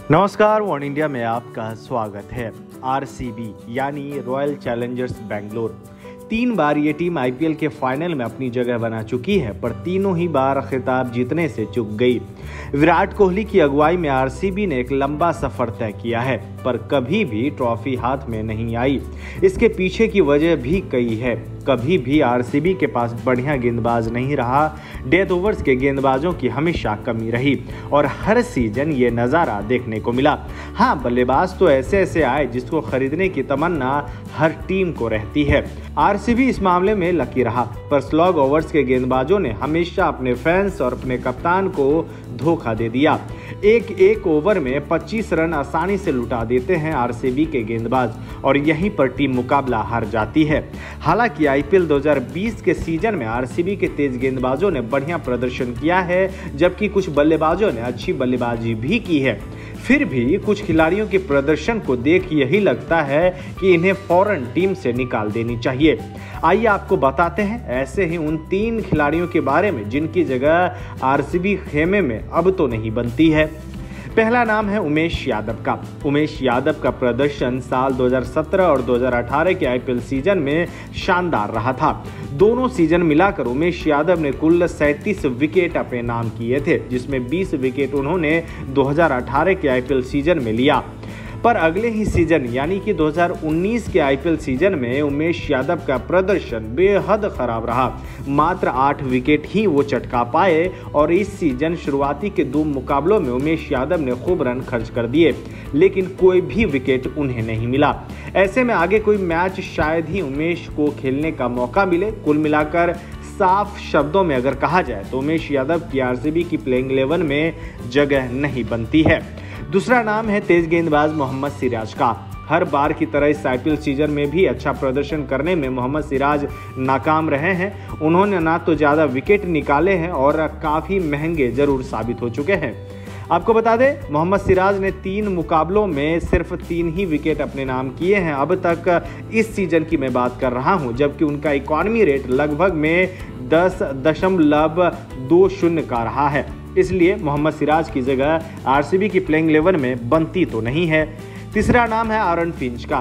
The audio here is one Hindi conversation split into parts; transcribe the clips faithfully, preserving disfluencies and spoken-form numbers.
नमस्कार, वन इंडिया में आपका स्वागत है। आरसीबी यानी रॉयल चैलेंजर्स बेंगलोर तीन बार ये टीम आईपीएल के फाइनल में अपनी जगह बना चुकी है, पर तीनों ही बार खिताब जीतने से चूक गई। विराट कोहली की अगुवाई में आरसीबी ने एक लंबा सफर तय किया है, पर कभी भी ट्रॉफी हाथ में नहीं आई। इसके पीछे की वजह भी कई है। कभी भी आरसीबी के पास बढ़िया गेंदबाज नहीं रहा, डेथ ओवर्स के गेंदबाजों की हमेशा कमी रही और हर सीजन ये नज़ारा देखने को मिला। हाँ, बल्लेबाज तो ऐसे ऐसे आए जिसको खरीदने की तमन्ना हर टीम को रहती है। आरसीबी इस मामले में लकी रहा, पर स्लॉग ओवर्स के गेंदबाजों ने हमेशा अपने फैंस और अपने कप्तान को धोखा दे दिया। एक एक ओवर में पच्चीस रन आसानी से लुटा देते हैं आरसीबी के गेंदबाज और यहीं पर टीम मुकाबला हार जाती है। हालांकि आईपीएल दो हज़ार बीस के सीजन में आरसीबी के तेज गेंदबाजों ने बढ़िया प्रदर्शन किया है, जबकि कुछ बल्लेबाजों ने अच्छी बल्लेबाजी भी की है। फिर भी कुछ खिलाड़ियों के प्रदर्शन को देख यही लगता है कि इन्हें फौरन टीम से निकाल देनी चाहिए। आइए आपको बताते हैं ऐसे ही उन तीन खिलाड़ियों के बारे में जिनकी जगह आरसीबी खेमे में अब तो नहीं बनती है। पहला नाम है उमेश यादव का। उमेश यादव का प्रदर्शन साल दो हज़ार सत्रह और दो हज़ार अठारह के आईपीएल सीजन में शानदार रहा था। दोनों सीजन मिलाकर उमेश यादव ने कुल सैंतीस विकेट अपने नाम किए थे, जिसमें बीस विकेट उन्होंने दो हज़ार अठारह के आईपीएल सीजन में लिया। पर अगले ही सीजन यानी कि दो हज़ार उन्नीस के आईपीएल सीजन में उमेश यादव का प्रदर्शन बेहद खराब रहा। मात्र आठ विकेट ही वो चटका पाए और इस सीजन शुरुआती के दो मुकाबलों में उमेश यादव ने खूब रन खर्च कर दिए, लेकिन कोई भी विकेट उन्हें नहीं मिला। ऐसे में आगे कोई मैच शायद ही उमेश को खेलने का मौका मिले। कुल मिलाकर साफ शब्दों में अगर कहा जाए तो उमेश यादव की आरसीबी की प्लेइंग इलेवन में जगह नहीं बनती है। दूसरा नाम है तेज गेंदबाज मोहम्मद सिराज का। हर बार की तरह इस आईपीएल सीजन में भी अच्छा प्रदर्शन करने में मोहम्मद सिराज नाकाम रहे हैं। उन्होंने ना तो ज़्यादा विकेट निकाले हैं और काफ़ी महंगे जरूर साबित हो चुके हैं। आपको बता दें, मोहम्मद सिराज ने तीन मुकाबलों में सिर्फ तीन ही विकेट अपने नाम किए हैं अब तक इस सीजन की मैं बात कर रहा हूं, जबकि उनका इकॉनमी रेट लगभग में दस दशमलव दो शून्य का रहा है। इसलिए मोहम्मद सिराज की जगह आरसीबी की प्लेइंग इलेवन में बनती तो नहीं है। तीसरा नाम है आरन फिंच का।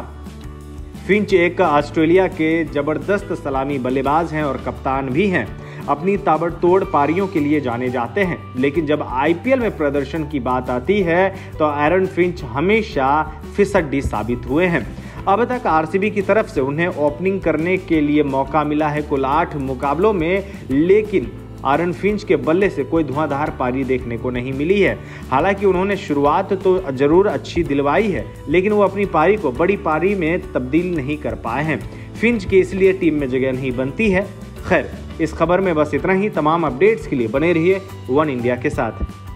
फिंच एक ऑस्ट्रेलिया के जबरदस्त सलामी बल्लेबाज हैं और कप्तान भी हैं। अपनी ताबड़तोड़ पारियों के लिए जाने जाते हैं, लेकिन जब आईपीएल में प्रदर्शन की बात आती है तो आरन फिंच हमेशा फिसड्डी साबित हुए हैं। अब तक आरसीबी की तरफ से उन्हें ओपनिंग करने के लिए मौका मिला है कुल आठ मुकाबलों में, लेकिन आरन फिंच के बल्ले से कोई धुआंधार पारी देखने को नहीं मिली है। हालांकि उन्होंने शुरुआत तो जरूर अच्छी दिलवाई है, लेकिन वो अपनी पारी को बड़ी पारी में तब्दील नहीं कर पाए हैं। फिंच की इसलिए टीम में जगह नहीं बनती है। खैर, इस खबर में बस इतना ही। तमाम अपडेट्स के लिए बने रहिए वन इंडिया के साथ।